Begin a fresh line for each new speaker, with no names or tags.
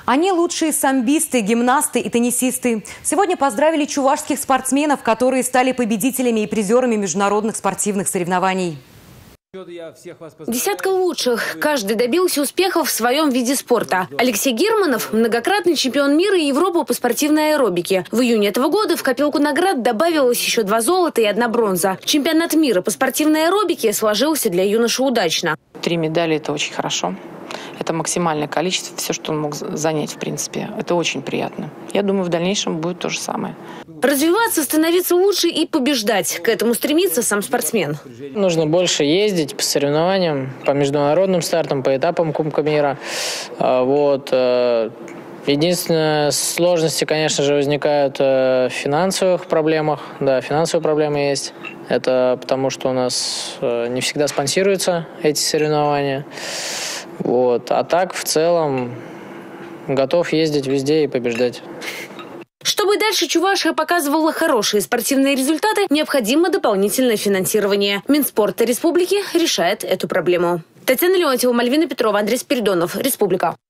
Они лучшие самбисты, гимнасты и теннисисты. Сегодня поздравили чувашских спортсменов, которые стали победителями и призерами международных спортивных соревнований.
Десятка лучших. Каждый добился успехов в своем виде спорта. Алексей Германов – многократный чемпион мира и Европы по спортивной аэробике. В июне этого года в копилку наград добавилось еще 2 золота и 1 бронза. Чемпионат мира по спортивной аэробике сложился для юноши удачно.
3 медали – это очень хорошо. Это максимальное количество, все, что он мог занять, в принципе. Это очень приятно. Я думаю, в дальнейшем будет то же самое.
Развиваться, становиться лучше и побеждать. К этому стремится сам спортсмен.
Нужно больше ездить по соревнованиям, по международным стартам, по этапам Кубка мира. Единственная сложности, конечно же, возникают в финансовых проблемах. Да, финансовые проблемы есть. Это потому, что у нас не всегда спонсируются эти соревнования. А так, в целом, готов ездить везде и побеждать.
Чтобы дальше Чувашия показывала хорошие спортивные результаты, необходимо дополнительное финансирование. Минспорт республики решает эту проблему. Татьяна Леонтьева, Мальвина Петрова, Андрей Спиридонов. Республика.